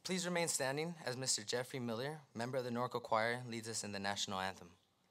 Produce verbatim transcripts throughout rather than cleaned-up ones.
Please remain standing as Mister Jeffrey Miller, member of the Norco Choir, leads us in the national anthem.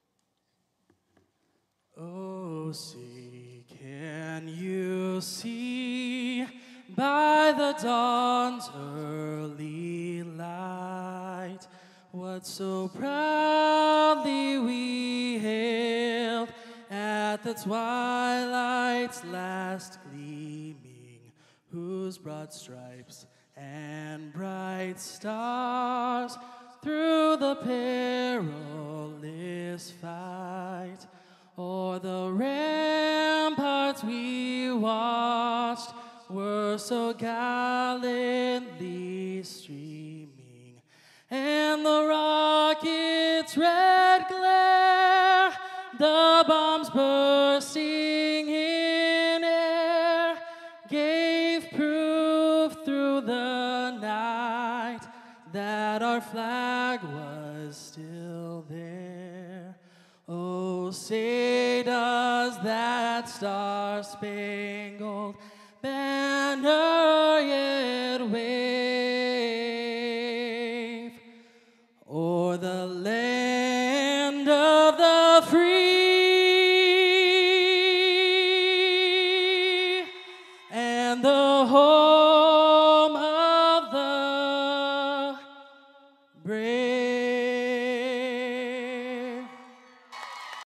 Oh, see, can you see by the dawn's early light what so proudly we hailed at the twilight's last gleaming, whose broad stripes and bright stars through the perilous fight o'er the ramparts we watched were so gallantly streaming, and the rocket's red glare, the bombs bursting in air, gave proof through the night that our flag was still there. Oh, say does that star-spangled banner yet wave o'er the land of the free and the whole